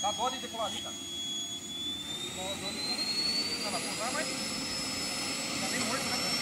Dá dó de decolar ali, cara. Não, vai pousar, mas tá meio morto, né, cara?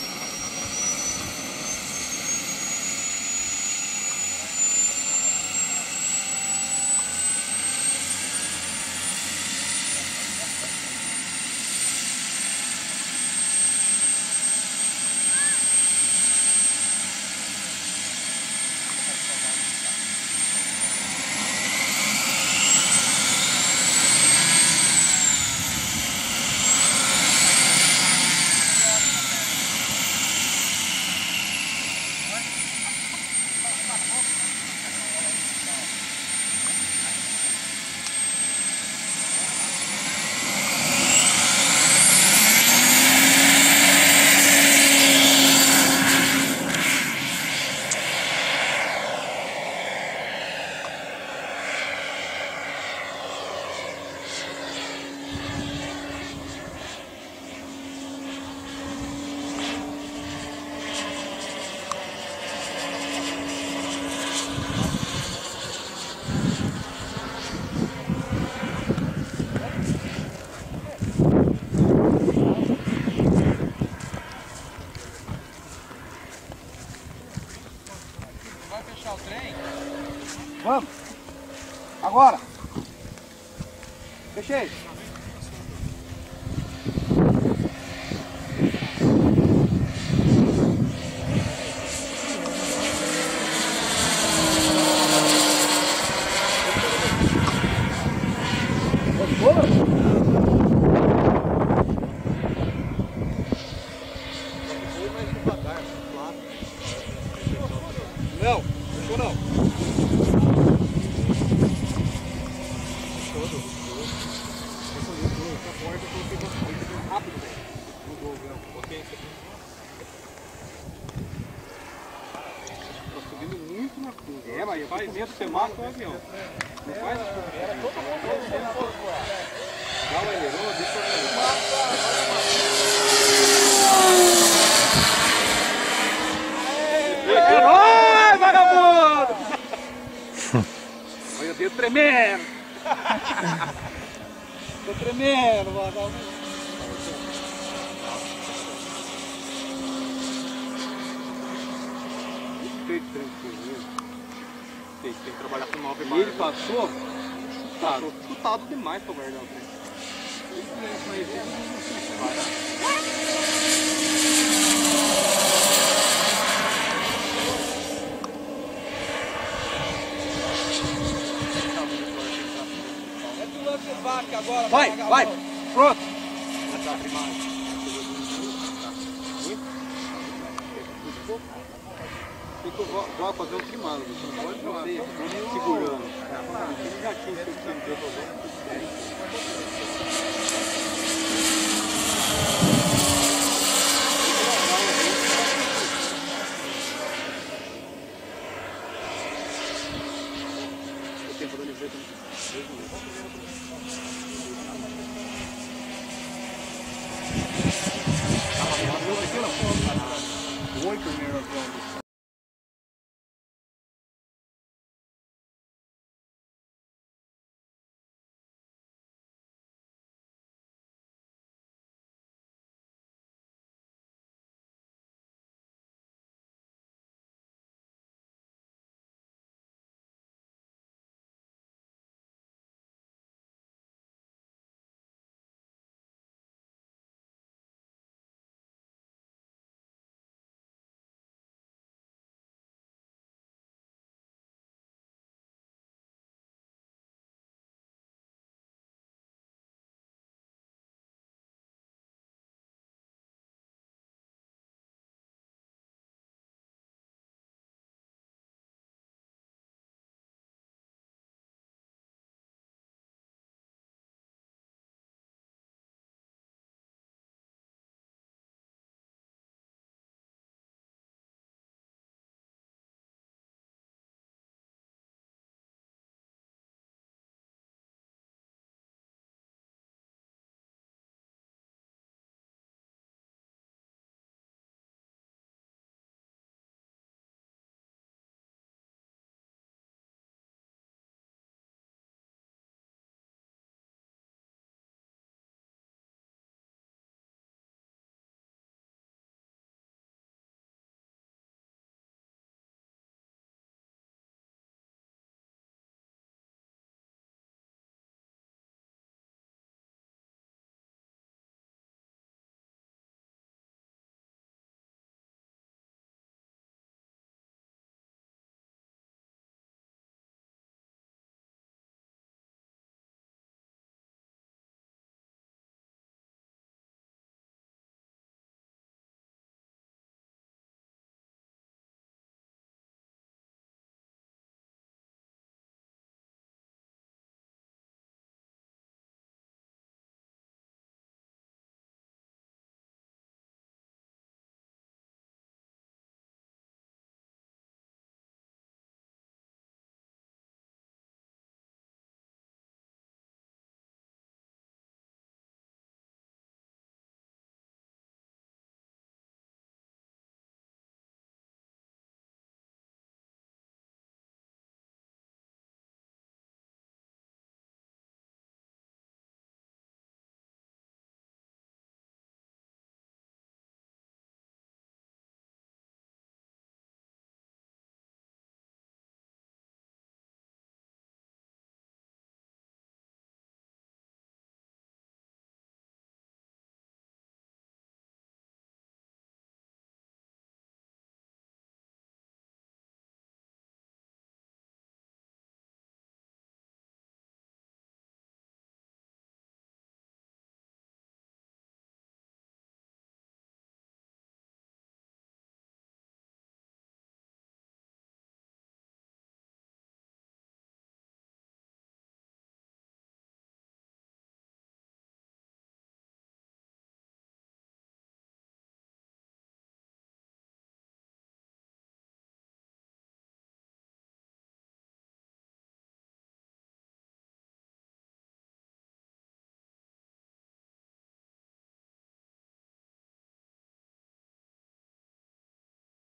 Vai fechar o trem? Vamos! Agora! Fechei! Não, fechou não. É, mas eu faz medo que você mata o avião. Não faz? Era todo mundo. Dá o aileron, deixa é nóis, vagabundo! Olha o dedo tremendo! Tô tremendo, vagabundo! Tem que trabalhar com 9 barras. E ele passou chutado demais pra guardar o trem. Vai, vai! Pronto! Tem que fazer um trimado, você não pode fazer segurando. Ele já tinha esse time de